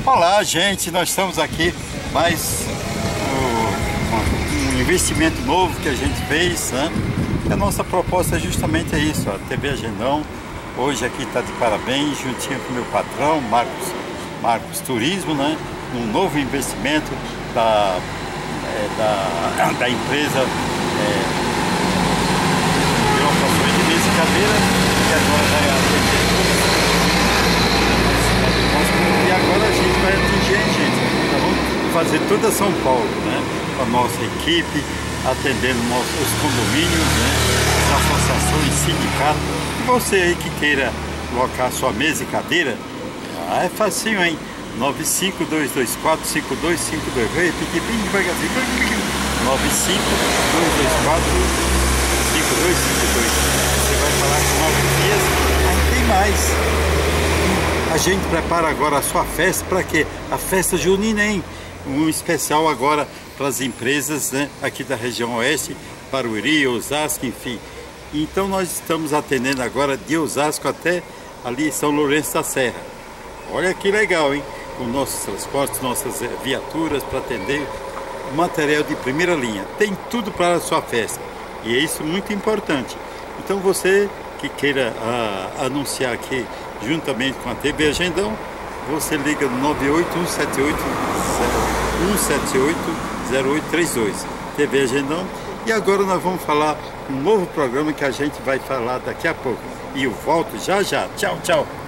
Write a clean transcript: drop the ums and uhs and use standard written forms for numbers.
Olá, gente, nós estamos aqui mais um investimento novo que a gente fez, né? A nossa proposta é justamente isso, a TV Agendão hoje aqui está de parabéns, juntinho com o meu patrão, Marcos Turismo, né? Um novo investimento da empresa de locações de mesa e cadeira, que agora vai atender e agora a gente vai atingir, gente. Nós vamos fazer toda São Paulo, né? Com a nossa equipe, atendendo os condomínios, né? As associações, sindicatos. E você aí que queira colocar sua mesa e cadeira, é facinho, hein? 952245252. Vou repetir bem devagarzinho. 952245252. Você vai falar com 9 dias, aí tem mais. A gente prepara agora a sua festa para quê? A festa junina, hein? Um especial agora para as empresas, né? Aqui da região oeste, Barueri, Osasco, enfim. Então nós estamos atendendo agora de Osasco até ali São Lourenço da Serra. Olha que legal, hein? Com nossos transportes, nossas viaturas para atender material de primeira linha. Tem tudo para a sua festa. E é isso muito importante. Então você que queira anunciar aqui juntamente com a TV Agendão, você liga no 981780832 TV Agendão. E agora nós vamos falar um novo programa que a gente vai falar daqui a pouco. E eu volto já já. Tchau, tchau.